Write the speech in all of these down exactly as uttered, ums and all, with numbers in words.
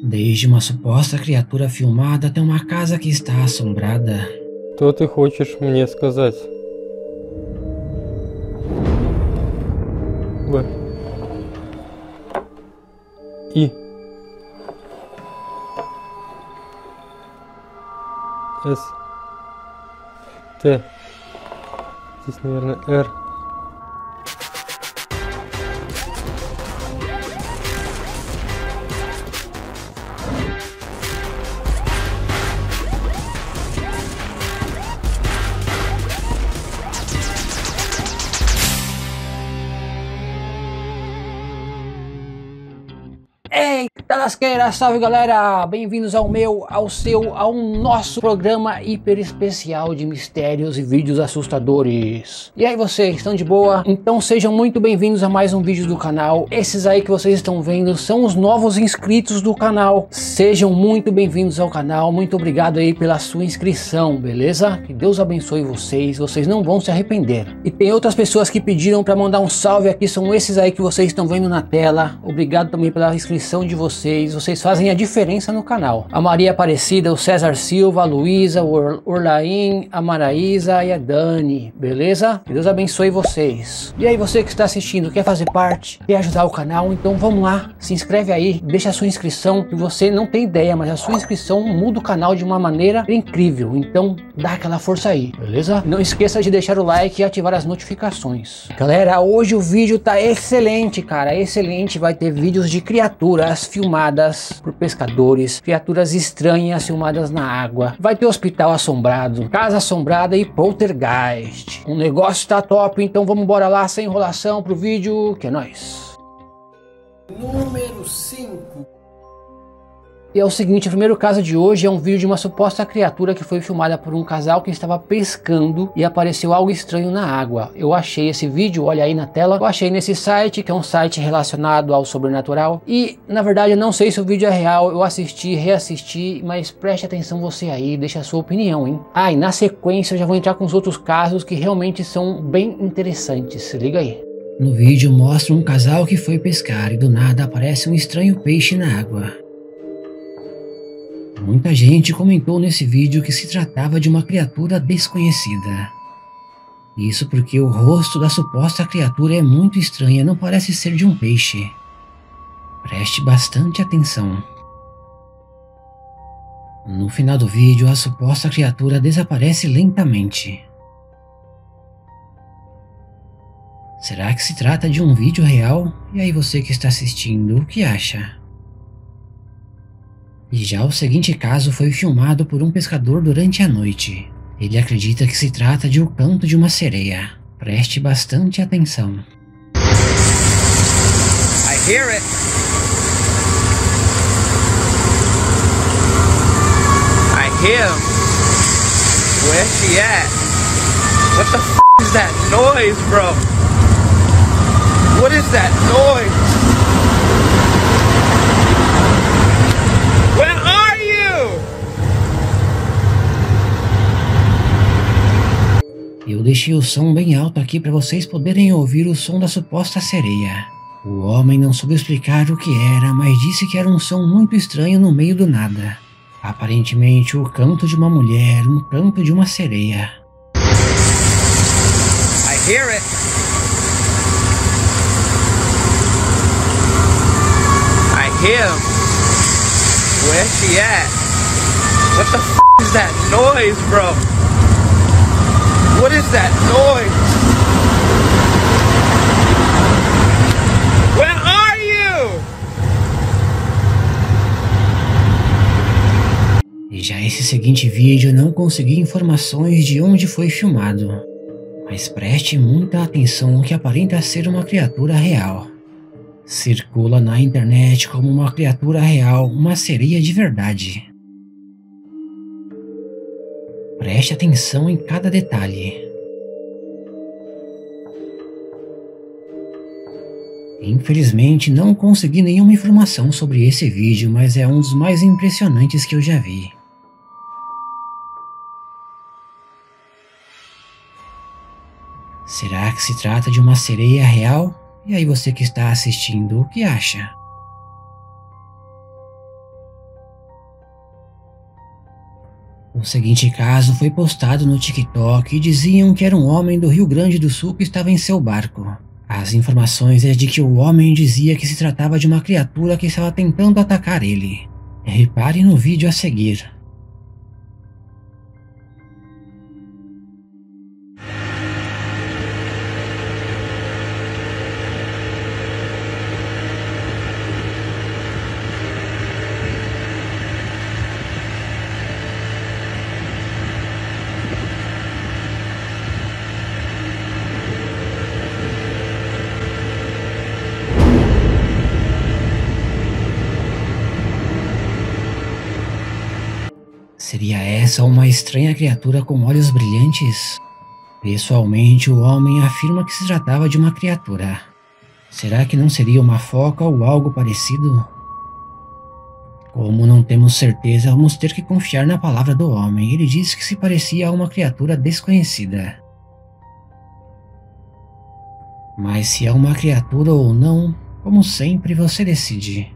Desde uma suposta criatura filmada até uma casa que está assombrada. Что ты хочешь мне сказать? В. И. С. Т. Здесь, наверное, Р. Eita lasqueira, salve galera, bem-vindos ao meu, ao seu, ao nosso programa hiper especial de mistérios e vídeos assustadores. E aí vocês, estão de boa? Então sejam muito bem-vindos a mais um vídeo do canal. Esses aí que vocês estão vendo são os novos inscritos do canal. Sejam muito bem-vindos ao canal, muito obrigado aí pela sua inscrição, beleza? Que Deus abençoe vocês, vocês não vão se arrepender. E tem outras pessoas que pediram para mandar um salve aqui, são esses aí que vocês estão vendo na tela. Obrigado também pela inscrição de vocês, vocês fazem a diferença no canal. A Maria Aparecida, o César Silva, a Luísa, o Or Orlaim, a Maraísa e a Dani, beleza? Que Deus abençoe vocês. E aí você que está assistindo, quer fazer parte, quer ajudar o canal, então vamos lá, se inscreve aí, deixa a sua inscrição, que você não tem ideia, mas a sua inscrição muda o canal de uma maneira incrível, então dá aquela força aí, beleza? Não esqueça de deixar o like e ativar as notificações. Galera, hoje o vídeo tá excelente, cara, excelente, vai ter vídeos de criaturas filmadas por pescadores, criaturas estranhas filmadas na água, vai ter hospital assombrado, casa assombrada e poltergeist. O negócio tá top, então vamos embora lá sem enrolação pro vídeo, que é nóis. Número cinco. E é o seguinte, o primeiro caso de hoje é um vídeo de uma suposta criatura que foi filmada por um casal que estava pescando e apareceu algo estranho na água. Eu achei esse vídeo, olha aí na tela, eu achei nesse site, que é um site relacionado ao sobrenatural. E, na verdade, eu não sei se o vídeo é real, eu assisti, reassisti, mas preste atenção você aí, deixa a sua opinião, hein? Ah, e na sequência eu já vou entrar com os outros casos que realmente são bem interessantes, se liga aí. No vídeo mostra um casal que foi pescar e do nada aparece um estranho peixe na água. Muita gente comentou nesse vídeo que se tratava de uma criatura desconhecida. Isso porque o rosto da suposta criatura é muito estranha, não parece ser de um peixe. Preste bastante atenção. No final do vídeo, a suposta criatura desaparece lentamente. Será que se trata de um vídeo real? E aí você que está assistindo, o que acha? E já o seguinte caso foi filmado por um pescador durante a noite. Ele acredita que se trata de o canto de uma sereia. Preste bastante atenção. I hear it. I hear him. Where's she at? What the f is that noise, bro? What is that noise? Eu deixei o som bem alto aqui para vocês poderem ouvir o som da suposta sereia. O homem não soube explicar o que era, mas disse que era um som muito estranho no meio do nada. Aparentemente o canto de uma mulher, um canto de uma sereia. I hear it. I hear him. Where's she at? What the f is that noise, bro? What is that noise? Where are you? E já esse seguinte vídeo eu não consegui informações de onde foi filmado. Mas preste muita atenção que aparenta ser uma criatura real. Circula na internet como uma criatura real, uma sereia de verdade. Preste atenção em cada detalhe. Infelizmente não consegui nenhuma informação sobre esse vídeo, mas é um dos mais impressionantes que eu já vi. Será que se trata de uma sereia real? E aí você que está assistindo, o que acha? O seguinte caso foi postado no TikTok e diziam que era um homem do Rio Grande do Sul que estava em seu barco. As informações é de que o homem dizia que se tratava de uma criatura que estava tentando atacar ele. Repare no vídeo a seguir. Seria essa uma estranha criatura com olhos brilhantes? Pessoalmente, o homem afirma que se tratava de uma criatura. Será que não seria uma foca ou algo parecido? Como não temos certeza, vamos ter que confiar na palavra do homem. Ele disse que se parecia a uma criatura desconhecida. Mas se é uma criatura ou não, como sempre, você decide.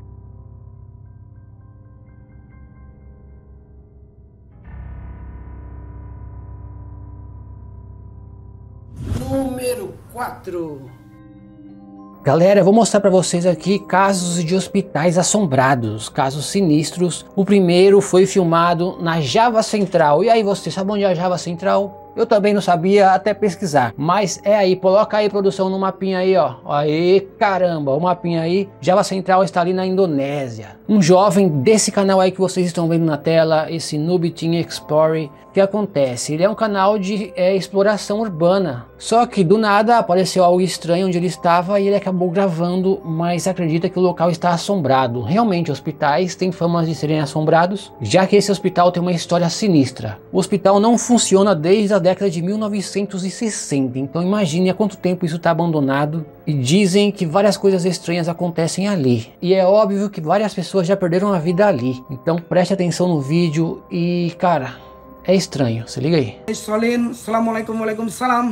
Número quatro. Galera, eu vou mostrar para vocês aqui casos de hospitais assombrados, casos sinistros. O primeiro foi filmado na Java Central. E aí, você sabe onde é a Java Central? Eu também não sabia, até pesquisar. Mas é aí, coloca aí, produção, no mapinha aí, ó. Aí, caramba, o mapinha aí. Java Central está ali na Indonésia. Um jovem desse canal aí que vocês estão vendo na tela, esse Noob Team Explorer, o que acontece? Ele é um canal de é, exploração urbana. Só que do nada apareceu algo estranho onde ele estava e ele acabou gravando, mas acredita que o local está assombrado. Realmente, hospitais têm fama de serem assombrados, já que esse hospital tem uma história sinistra. O hospital não funciona desde a década de mil novecentos e sessenta, então imagine há quanto tempo isso está abandonado. E dizem que várias coisas estranhas acontecem ali. E é óbvio que várias pessoas já perderam a vida ali. Então preste atenção no vídeo e, cara, é estranho. Se liga aí. Assalamualaikum, waalaikumsalam.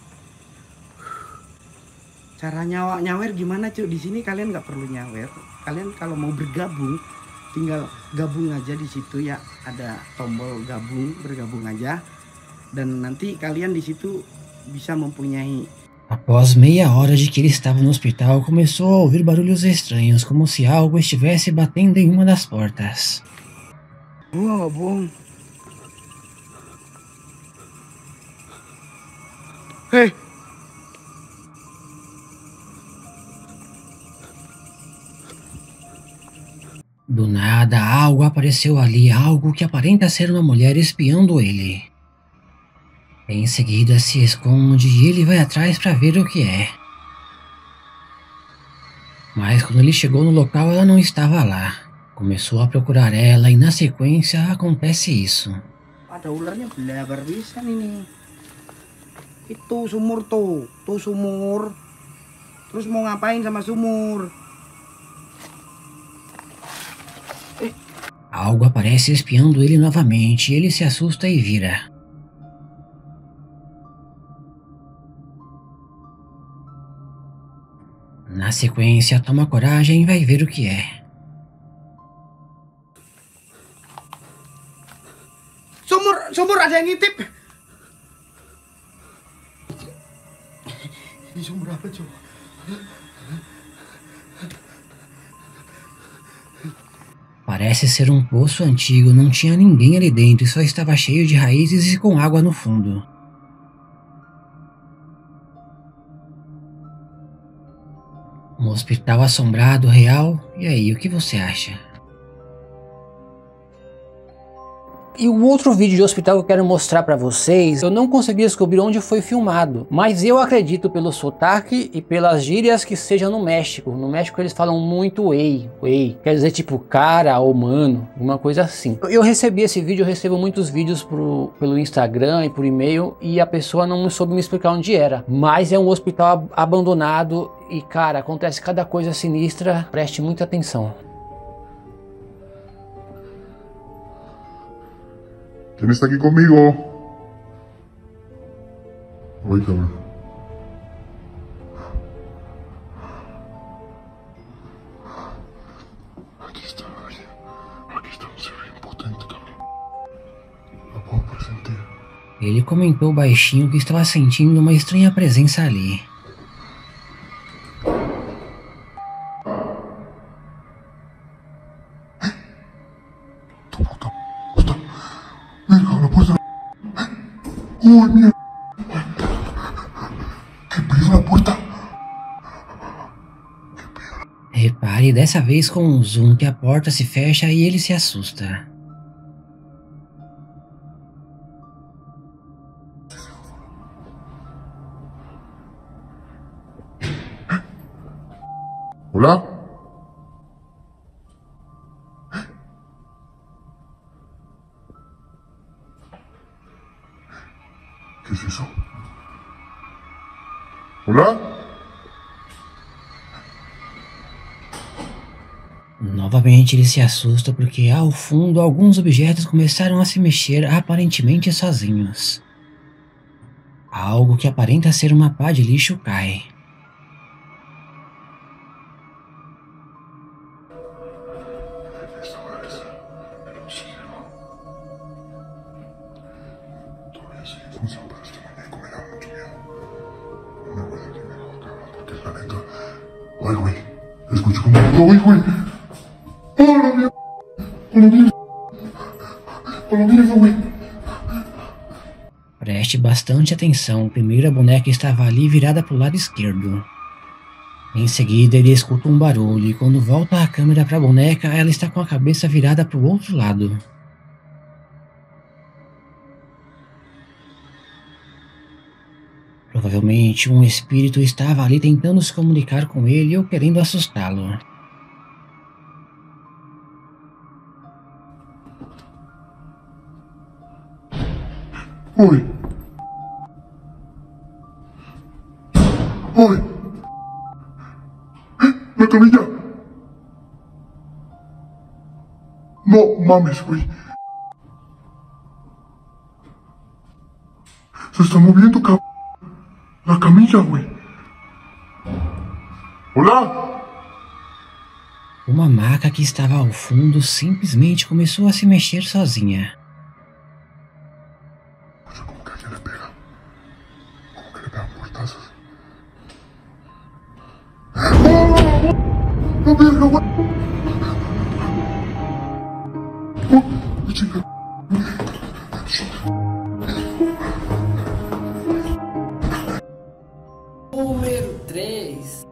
Cara nyawa nyawer gimana cuy? Di sini kalian nggak perlu nyawer. Kalian kalau mau bergabung, tinggal gabung aja di situ ya. Ada tombol gabung, bergabung aja. Dan nanti kalian di situ bisa mempunyai. Após meia hora de que ele estava no hospital, começou a ouvir barulhos estranhos, como se algo estivesse batendo em uma das portas. Oh, bom. Hey. Do nada, algo apareceu ali, algo que aparenta ser uma mulher espiando ele. Em seguida se esconde e ele vai atrás para ver o que é. Mas quando ele chegou no local, ela não estava lá. Começou a procurar ela e na sequência acontece isso. Ada ularnya belabar bisa ini. Itu sumur tuh, tuh sumur. Terus mau ngapain sama sumur? Algo aparece espiando ele novamente e ele se assusta e vira. Na sequência, toma coragem e vai ver o que é. Sumur, sumur ada yang ngintip. Ini sumur apa coba? Parece ser um poço antigo, não tinha ninguém ali dentro e só estava cheio de raízes e com água no fundo. Um hospital assombrado, real? E aí, o que você acha? E o outro vídeo de hospital que eu quero mostrar pra vocês, eu não consegui descobrir onde foi filmado, mas eu acredito pelo sotaque e pelas gírias que seja no México. No México eles falam muito ei, ei, quer dizer tipo cara ou mano, uma coisa assim. Eu recebi esse vídeo, eu recebo muitos vídeos pro, pelo Instagram e por e-mail e a pessoa não soube me explicar onde era. Mas é um hospital abandonado e cara, acontece cada coisa sinistra, preste muita atenção. ¿Quién está aquí conmigo? Voy, cabrón. Aquí está, aquí, aquí está un ser bien potente, cabrón. Ele comentou baixinho que estava sentindo uma estranha presença ali. Verga, la puerta. ¡Oh, mierda! ¡Qué pedo la puerta! Repare dessa vez com um zoom que a porta se fecha e ele se assusta. ¿Hola? ¿Qué es eso? ¿Hola? Novamente ele se assusta porque ao fundo alguns objetos começaram a se mexer aparentemente sozinhos. Algo que aparenta ser uma pá de lixo cai. Ay, güey, escucho como... ¡Ay, güey! ¡Hola, mierda! ¡Hola, mierda! ¡Hola, mierda, güey! Preste bastante atenção, primeiro a boneca estava ali virada para o lado esquerdo. Em seguida ele escuta um barulho e quando volta a câmera para a boneca, ela está com a cabeça virada para o outro lado. Provavelmente um espírito estava ali tentando se comunicar com ele ou querendo assustá-lo. ¡Uy! ¡Uy! ¡La camilla! No mames, güey. Se está moviendo, cabrón. La camilla, güey. ¡Hola! Uma maca que estava ao fundo simplesmente começou a se mexer sozinha. Como que alguien le pega. Como que le pegan puertazos. ¡Oh! ¡La verga, güey! ¡Oh! ¡Chinga! Número três.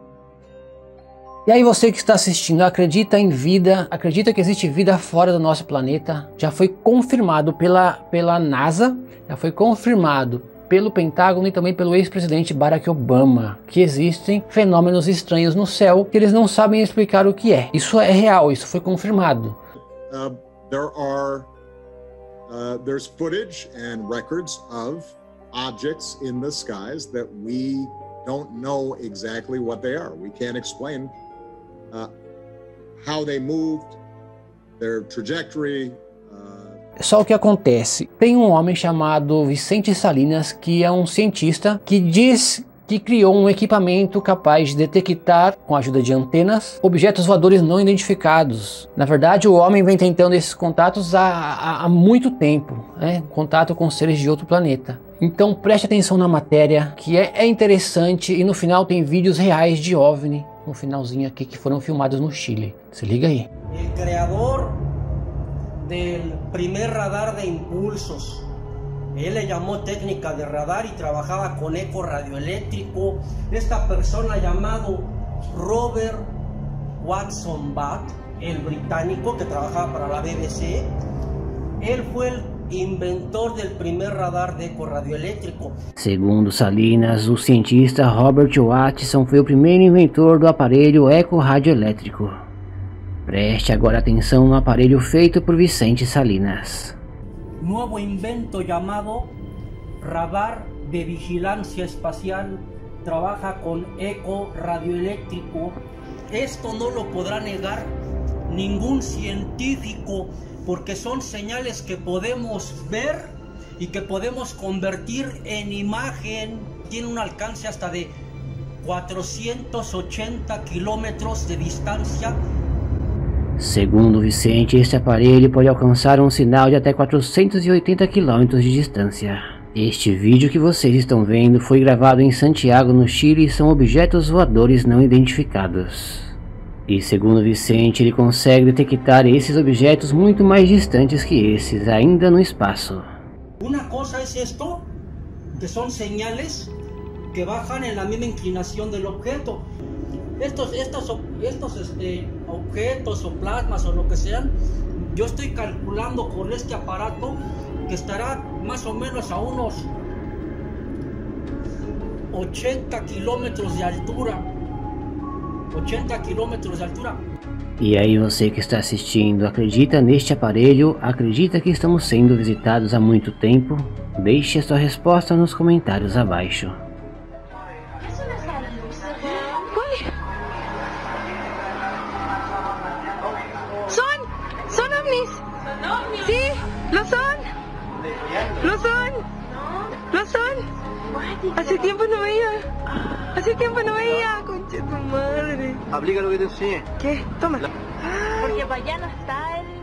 E aí você que está assistindo, acredita em vida, acredita que existe vida fora do nosso planeta? Já foi confirmado pela, pela NASA, já foi confirmado pelo Pentágono e também pelo ex-presidente Barack Obama, que existem fenômenos estranhos no céu que eles não sabem explicar o que é. Isso é real, isso foi confirmado. Uh, there are, uh, there's footage and records of objects in the skies that we don't know exactly what they are. We can't explain uh, how they moved, their trajectory. Uh... Só o que acontece, tem um homem chamado Vicente Salinas, que é um cientista que diz que criou um equipamento capaz de detectar, com a ajuda de antenas, objetos voadores não identificados. Na verdade, o homem vem tentando esses contatos há, há, há muito tempo, né? Contato com seres de outro planeta. Então preste atenção na matéria, que é, é interessante, e no final tem vídeos reais de OVNI, no finalzinho aqui, que foram filmados no Chile. Se liga aí. El creador del primer radar de impulsos. Él le llamó técnica de radar y trabajaba con eco radioeléctrico. Esta persona llamado Robert Watson Batt, el británico que trabajaba para la B B C, él fue el inventor del primer radar de eco radioeléctrico. Segundo Salinas, o cientista Robert Watson foi o primeiro inventor do aparelho eco radioelétrico. Preste agora atenção no aparelho feito por Vicente Salinas. Nuevo invento llamado radar de vigilancia espacial, trabaja con eco radioeléctrico. Esto no lo podrá negar ningún científico, porque son señales que podemos ver y que podemos convertir en imagen. Tiene un alcance hasta de cuatrocientos ochenta kilómetros de distancia. Segundo Vicente, este aparelho pode alcançar um sinal de até quatrocentos e oitenta quilômetros de distância. Este vídeo que vocês estão vendo foi gravado em Santiago, no Chile, e são objetos voadores não identificados. E segundo Vicente, ele consegue detectar esses objetos muito mais distantes que esses, ainda no espaço. Una cosa es esto, que son señales que bajan en la misma inclinación del objeto. Estos, estos, estos este, objetos o plasmas o lo que sean, yo estoy calculando con este aparato que estará más o menos a unos ochenta kilómetros de altura. ochenta kilómetros de altura. E aí, você que está assistindo, acredita neste aparelho? Acredita que estamos sendo visitados há muito tempo? Deixe a sua resposta nos comentários abaixo. Son, son ovnis. Sí, lo son. Lo son. Lo son. Hace tiempo no veía. Hace tiempo no veía, concha tu madre. Aplica lo que te enseñé. ¿Qué? Toma. Porque para allá no está el...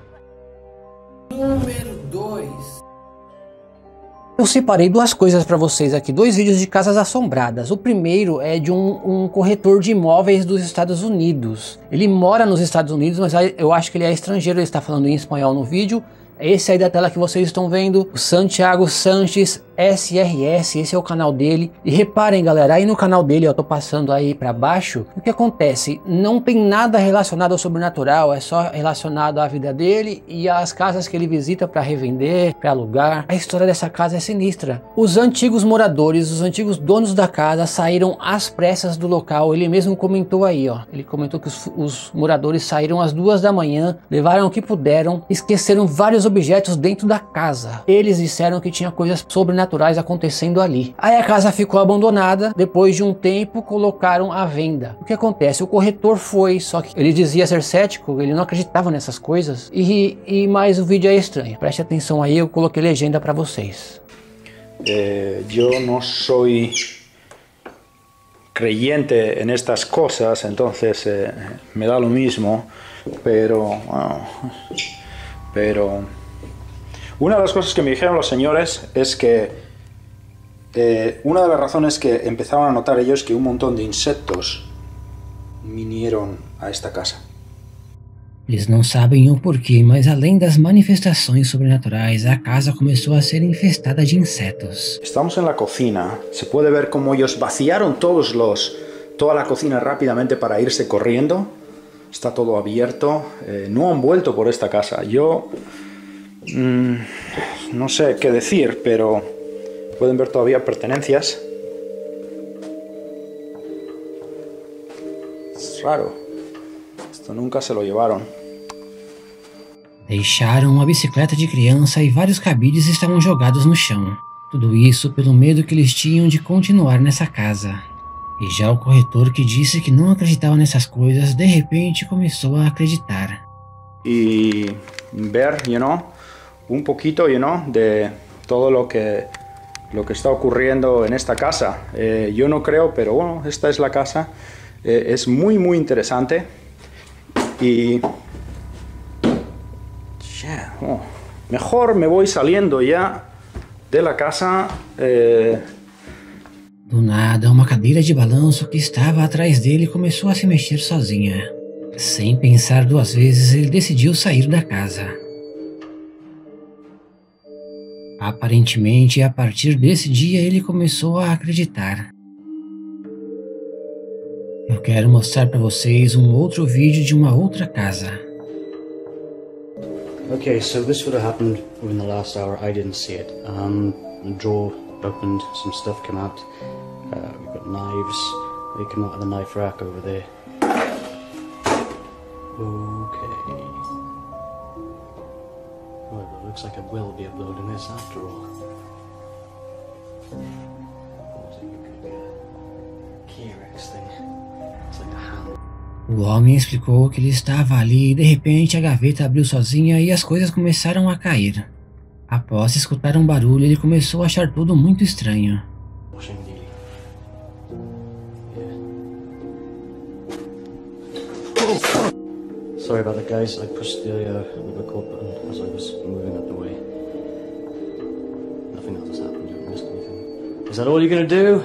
Número dois. Eu separei duas coisas para vocês aqui, dois vídeos de casas assombradas. O primeiro é de um, um corretor de imóveis dos Estados Unidos. Ele mora nos Estados Unidos, mas eu acho que ele é estrangeiro, ele está falando em espanhol no vídeo. Esse aí da tela que vocês estão vendo, o Santiago Sanches S R S, esse é o canal dele. E reparem, galera, aí no canal dele, eu tô passando aí para baixo, o que acontece? Não tem nada relacionado ao sobrenatural, é só relacionado à vida dele e às casas que ele visita para revender, para alugar. A história dessa casa é sinistra. Os antigos moradores, os antigos donos da casa saíram às pressas do local. Ele mesmo comentou aí, ó. Ele comentou que os, os moradores saíram às duas da manhã, levaram o que puderam, esqueceram vários objetos dentro da casa. Eles disseram que tinha coisas sobrenaturais acontecendo ali. Aí a casa ficou abandonada, depois de um tempo colocaram à venda. O que acontece? O corretor foi, só que ele dizia ser cético, ele não acreditava nessas coisas, e, e mais o vídeo é estranho. Preste atenção aí, eu coloquei legenda para vocês. Eh, yo no soy creyente en estas cosas, entonces eh, me da lo mismo, pero... Bueno, pero... Una de las cosas que me dijeron los señores es que eh, una de las razones que empezaron a notar ellos que un montón de insectos vinieron a esta casa. Eles não sabem o porquê, mas além das manifestações sobrenaturais, a casa começou a ser infestada de insetos. Estamos en la cocina, se puede ver cómo ellos vaciaron todos los, toda la cocina rápidamente para irse corriendo. Está todo abierto, eh, no han vuelto por esta casa. Yo... Mm, no sé qué decir, pero pueden ver todavía pertenencias. Es raro. Esto nunca se lo llevaron. Deixaram uma bicicleta de criança e vários cabides estavam jogados no chão. Tudo isso pelo medo que eles tinham de continuar nessa casa. E já o corretor, que disse que não acreditava nessas coisas, de repente começou a acreditar. Y ver, you know, un poquito, you know, de todo lo que, lo que está ocurriendo en esta casa. Eh, yo no creo, pero bueno, esta es la casa. Eh, es muy, muy interesante. Y... Yeah, oh, mejor me voy saliendo ya de la casa. Eh... Do nada, uma cadeira de balanço que estava atrás dele começou a se mexer sozinha. Sem pensar duas vezes, ele decidiu sair da casa. Aparentemente, a partir desse dia, ele começou a acreditar. Eu quero mostrar para vocês um outro vídeo de uma outra casa. Okay, so this would have happened within the last hour. I didn't see it. Um, the drawer opened, some stuff came out. Uh, we've got knives. They come out of the knife rack over there. Okay. Well, it looks like I will be uploading this after all. Looks like a good uh, K-Rex thing. It's like a hand. O homem explicou que ele estava ali e de repente a gaveta abriu sozinha e as coisas começaram a cair. Após escutar um barulho, ele começou a achar tudo muito estranho. Sorry about that, guys. I pushed the, uh, the record button as I was moving out the way. Nothing else has happened. Is that all you're gonna do?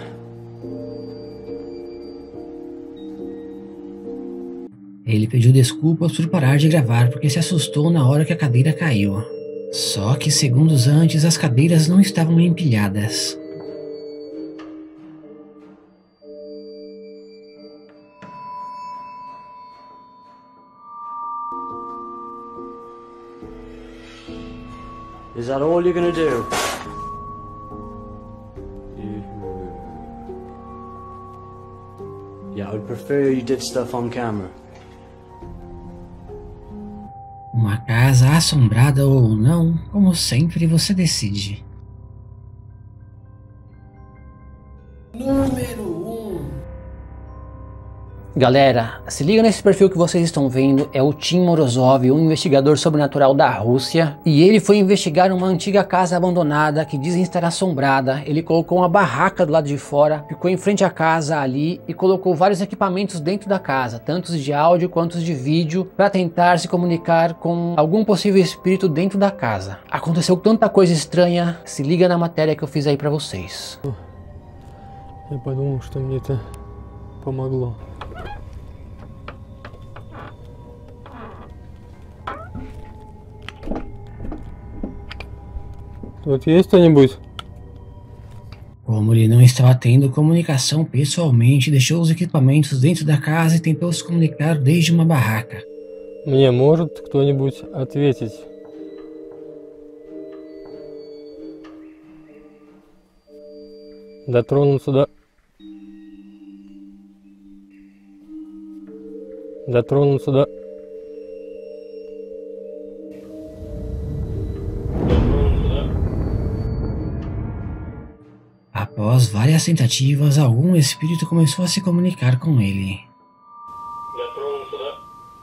Ele pediu desculpas por parar de gravar porque se assustou na hora que a cadeira caiu. Só que segundos antes as cadeiras não estavam empilhadas. Is that all you're gonna do? Yeah, I would prefer you did stuff on camera. Uma casa assombrada ou não, como sempre você decide. Número um. Galera, se liga nesse perfil que vocês estão vendo, é o Tim Morozov, um investigador sobrenatural da Rússia, e ele foi investigar uma antiga casa abandonada que dizem estar assombrada. Ele colocou uma barraca do lado de fora, ficou em frente à casa ali e colocou vários equipamentos dentro da casa, tanto de áudio quanto de vídeo, para tentar se comunicar com algum possível espírito dentro da casa. Aconteceu tanta coisa estranha, se liga na matéria que eu fiz aí para vocês. Я подумал, что мне это помогло. Тут есть кто-нибудь? Como ele não estava tendo comunicação pessoalmente, deixou os equipamentos dentro da casa e tentou se comunicar desde uma barraca. Мне может кто-нибудь ответить? Дотронуться до... Дотронуться до... Após várias tentativas, algum espírito começou a se comunicar com ele. Дотронуться до...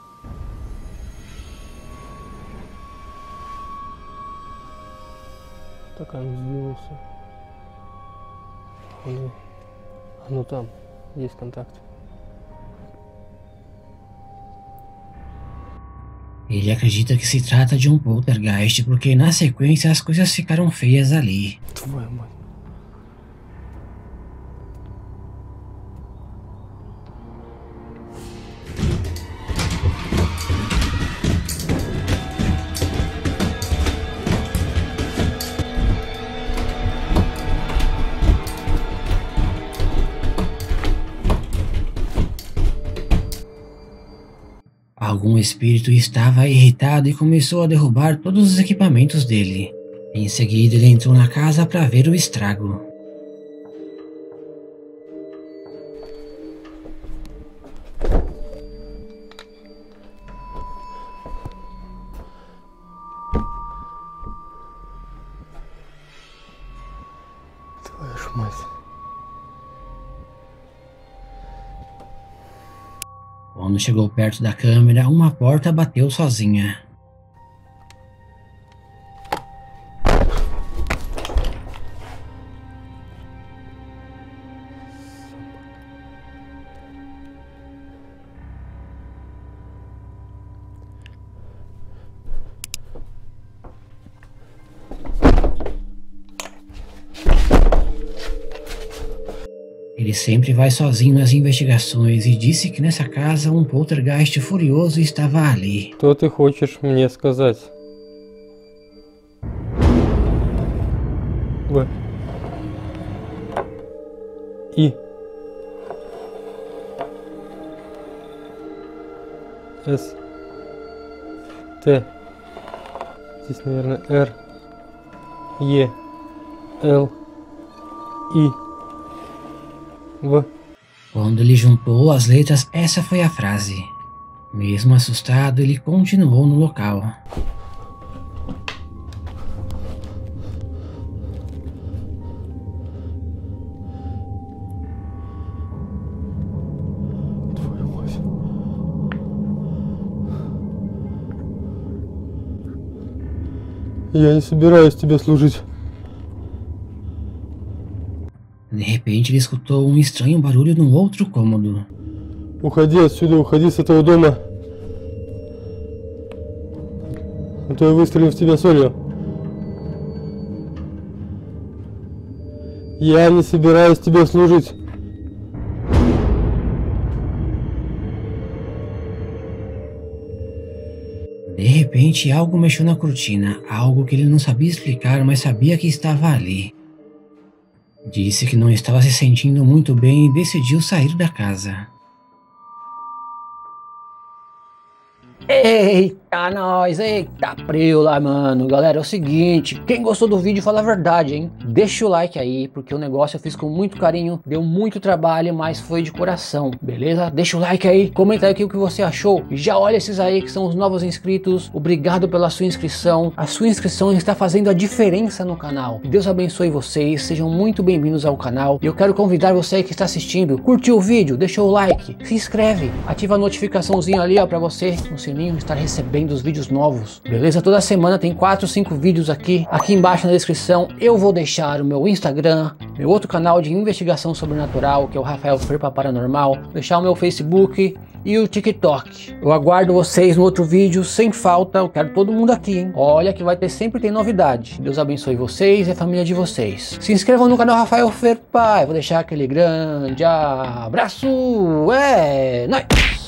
Так он сдвинулся. Он... Ну там, есть контакт. Ele acredita que se trata de um poltergeist, porque na sequência as coisas ficaram feias ali. Твою мать. Algum espírito estava irritado e começou a derrubar todos os equipamentos dele. Em seguida ele entrou na casa para ver o estrago. Твою ж мать. Quando chegou perto da câmera, uma porta bateu sozinha. Ele sempre vai sozinho nas investigações e disse que nessa casa um poltergeist furioso estava ali. Что ты хочешь мне сказать? В. И. С. Т. Здесь, наверное, Р. Е. Л. И. В. Quando ele juntou as letras, essa foi a frase. Mesmo assustado, ele continuou no local. Твою мать. Я не собираюсь тебе служить. De repente ele escutou um estranho barulho no outro cômodo. Уходи отсюда, уходи с этого дома. А то я выстрелю в тебя солью. Я не собираюсь тебе служить. De repente, algo mexeu na cortina, algo que ele não sabia explicar, mas sabia que estava ali. Disse que não estava se sentindo muito bem e decidiu sair da casa. Eita, nós, eita, preula, mano. Galera, é o seguinte, quem gostou do vídeo fala a verdade, hein? Deixa o like aí, porque o negócio eu fiz com muito carinho, deu muito trabalho, mas foi de coração, beleza? Deixa o like aí, comenta aí o que você achou. E já olha esses aí que são os novos inscritos. Obrigado pela sua inscrição. A sua inscrição está fazendo a diferença no canal. Deus abençoe vocês, sejam muito bem-vindos ao canal. E eu quero convidar você que está assistindo, curtiu o vídeo, deixou o like, se inscreve, ativa a notificaçãozinha ali, ó, pra você, no sininho, estar recebendo os vídeos novos, beleza? Toda semana tem quatro, cinco vídeos aqui. Aqui embaixo na descrição eu vou deixar o meu Instagram, meu outro canal de investigação sobrenatural, que é o Rafael Ferpa Paranormal, deixar o meu Facebook e o TikTok. Eu aguardo vocês no outro vídeo sem falta. Eu quero todo mundo aqui, hein? Olha que vai ter, sempre tem novidade. Deus abençoe vocês e a família de vocês. Se inscrevam no canal Rafael Ferpa. Eu vou deixar aquele grande abraço. É nóis!